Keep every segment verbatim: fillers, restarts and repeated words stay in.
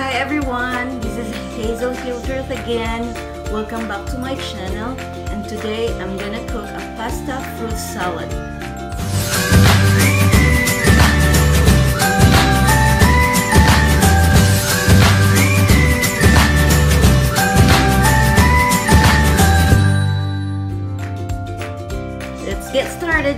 Hi everyone, this is Hazel Hildreth again. Welcome back to my channel, and today I'm gonna cook a pasta fruit salad. Let's get started.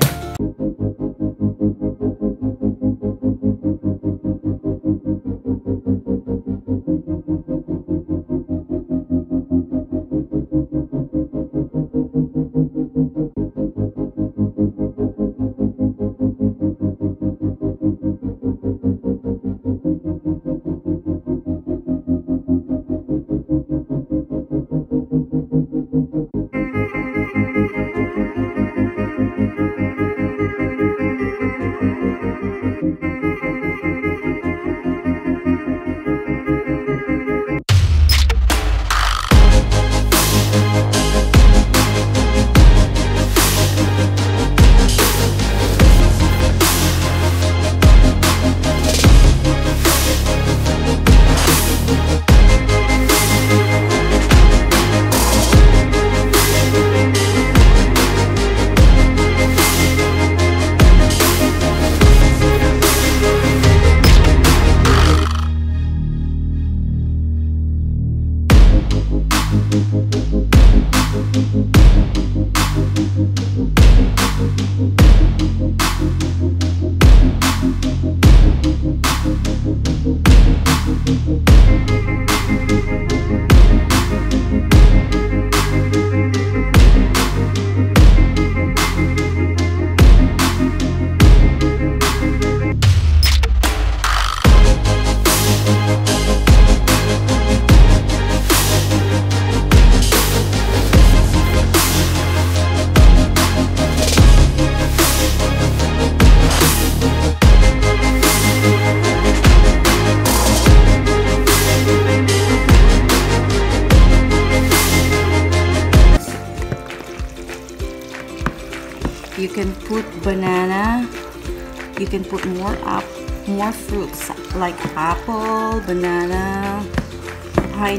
You can put banana, you can put more up, more fruits like apple, banana,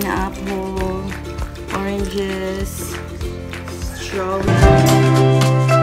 pineapple, oranges, strawberry.